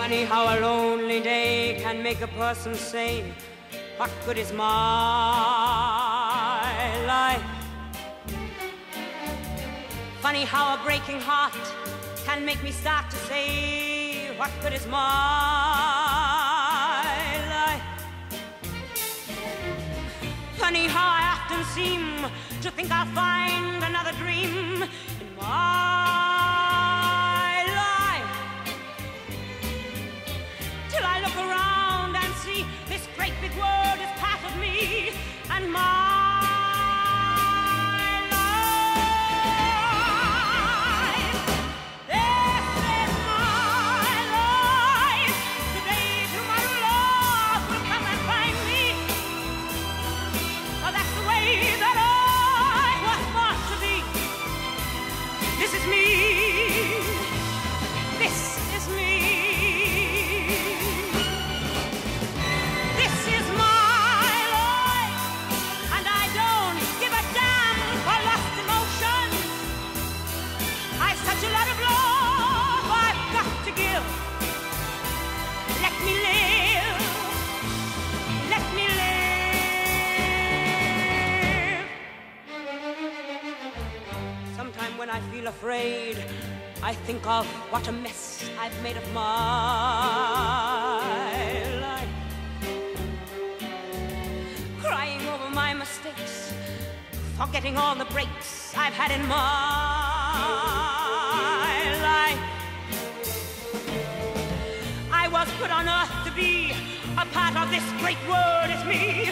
Funny how a lonely day can make a person say, what good is my life? Funny how a breaking heart can make me start to say, what good is my life? Funny how I often seem to think I'll find another dream in my life, till I look around and see this great big world is part of me and my when I feel afraid, I think of what a mess I've made of my life. Crying over my mistakes, forgetting all the breaks I've had in my life. I was put on earth to be a part of this great world as me,